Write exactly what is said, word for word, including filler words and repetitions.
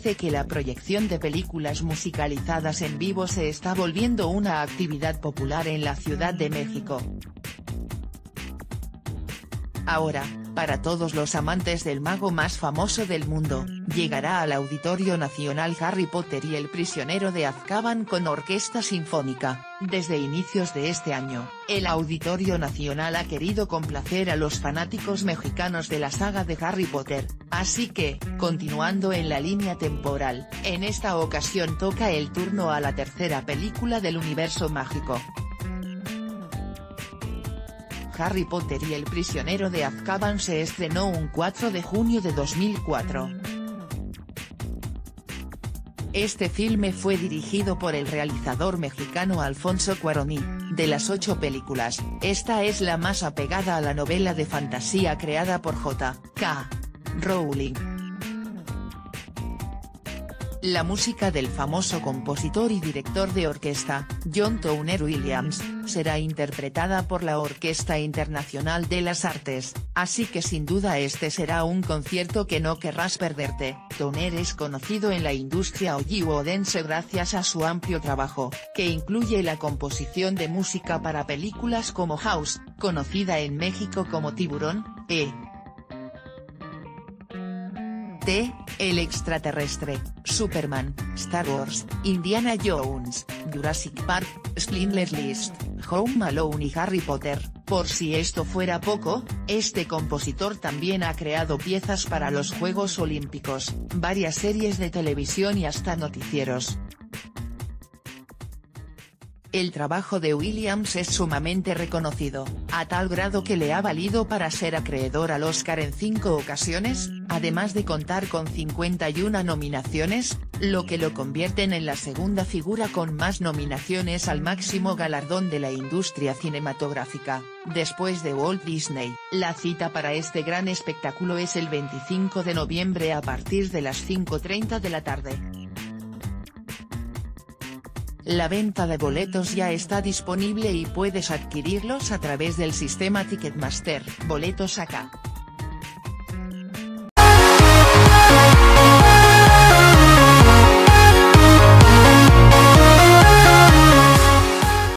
dice que la proyección de películas musicalizadas en vivo se está volviendo una actividad popular en la Ciudad de México. Ahora, para todos los amantes del mago más famoso del mundo, llegará al Auditorio Nacional Harry Potter y el prisionero de Azkaban con orquesta sinfónica. Desde inicios de este año, el Auditorio Nacional ha querido complacer a los fanáticos mexicanos de la saga de Harry Potter, así que, continuando en la línea temporal, en esta ocasión toca el turno a la tercera película del universo mágico. Harry Potter y el prisionero de Azkaban se estrenó un cuatro de junio de dos mil cuatro. Este filme fue dirigido por el realizador mexicano Alfonso Cuarón y, de las ocho películas, esta es la más apegada a la novela de fantasía creada por J K Rowling. La música del famoso compositor y director de orquesta, John Towner Williams, será interpretada por la Orquesta Internacional de las Artes, así que sin duda este será un concierto que no querrás perderte. Towner es conocido en la industria hollywoodense gracias a su amplio trabajo, que incluye la composición de música para películas como House, conocida en México como Tiburón, e T, El extraterrestre, Superman, Star Wars, Indiana Jones, Jurassic Park, Schindler's List, Home Alone y Harry Potter. Por si esto fuera poco, este compositor también ha creado piezas para los Juegos Olímpicos, varias series de televisión y hasta noticieros. El trabajo de Williams es sumamente reconocido, a tal grado que le ha valido para ser acreedor al Oscar en cinco ocasiones, además de contar con cincuenta y una nominaciones, lo que lo convierten en la segunda figura con más nominaciones al máximo galardón de la industria cinematográfica, después de Walt Disney. La cita para este gran espectáculo es el veinticinco de noviembre a partir de las cinco treinta de la tarde. La venta de boletos ya está disponible y puedes adquirirlos a través del sistema Ticketmaster. Boletos acá.